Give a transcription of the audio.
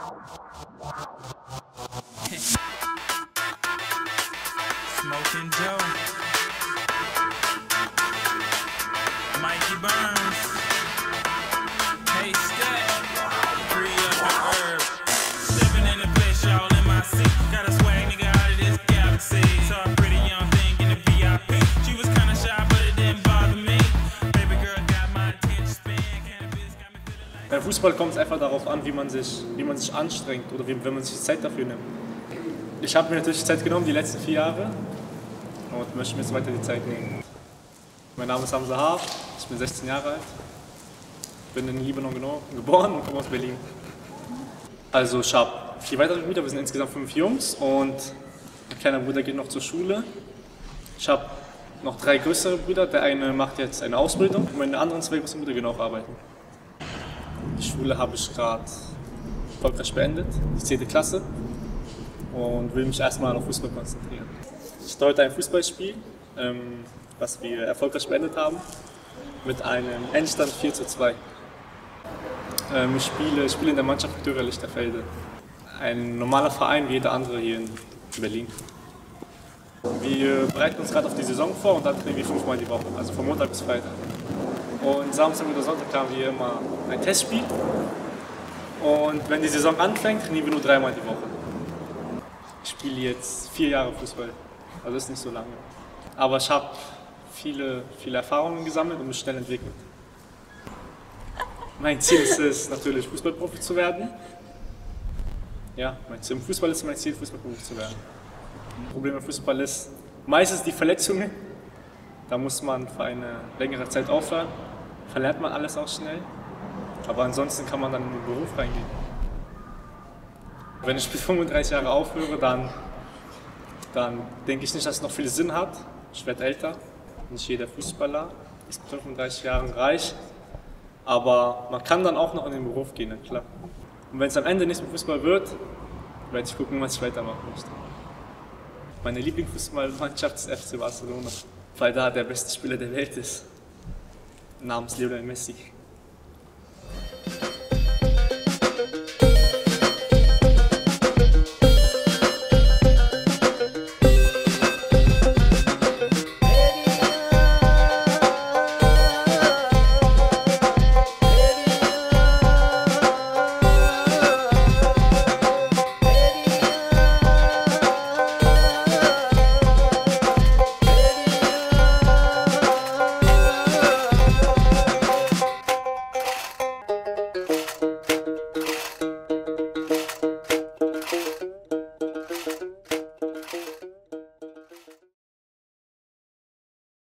Smoking Joe, Mikey Burns, hey Stat, free up the herb, stepping in the place, y'all in my seat, got a swag nigga out of this galaxy, saw a pretty young thing in the VIP, she was kinda shy but it didn't bother me, baby girl got my attention span, cannabis got me feeling like... Beim Fußball kommt es einfach darauf an, wie man sich anstrengt oder wenn man sich Zeit dafür nimmt. Ich habe mir natürlich Zeit genommen, die letzten 4 Jahre, und möchte mir jetzt weiter die Zeit nehmen. Mein Name ist Hamza Haaf, ich bin 16 Jahre alt, bin in Libanon geboren und komme aus Berlin. Also ich habe 4 weitere Brüder, wir sind insgesamt 5 Jungs und mein kleiner Bruder geht noch zur Schule. Ich habe noch 3 größere Brüder, der eine macht jetzt eine Ausbildung und meine anderen 2 großen Brüder gehen auch arbeiten. Die Schule habe ich gerade erfolgreich beendet, die 10. Klasse. Und will mich erstmal auf Fußball konzentrieren. Ich hatte heute ein Fußballspiel, was wir erfolgreich beendet haben, mit einem Endstand 4:2. Ich spiele in der Mannschaft Viktoria Lichterfelde. Ein normaler Verein wie jeder andere hier in Berlin. Wir bereiten uns gerade auf die Saison vor und dann trainieren wir 5-mal die Woche, also von Montag bis Freitag. Und Samstag oder Sonntag haben wir immer ein Testspiel. Und wenn die Saison anfängt, trainieren wir nur 3-mal die Woche. Ich spiele jetzt 4 Jahre Fußball, also ist nicht so lange. Aber ich habe viele Erfahrungen gesammelt und mich schnell entwickelt. Mein Ziel ist es natürlich, Fußballprofi zu werden. Ja, im Fußball ist mein Ziel, Fußballprofi zu werden. Das Problem beim Fußball ist meistens die Verletzungen. Da muss man für eine längere Zeit aufhören. Verlernt man alles auch schnell. Aber ansonsten kann man dann in den Beruf reingehen. Wenn ich bis 35 Jahre aufhöre, dann denke ich nicht, dass es noch viel Sinn hat. Ich werde älter. Nicht jeder Fußballer ist mit 35 Jahren reich. Aber man kann dann auch noch in den Beruf gehen, klar. Und wenn es am Ende nicht mit Fußball wird, werde ich gucken, was ich weitermachen möchte. Meine Lieblingsfußballmannschaft ist FC Barcelona, weil da der beste Spieler der Welt ist, namens Lionel Messi.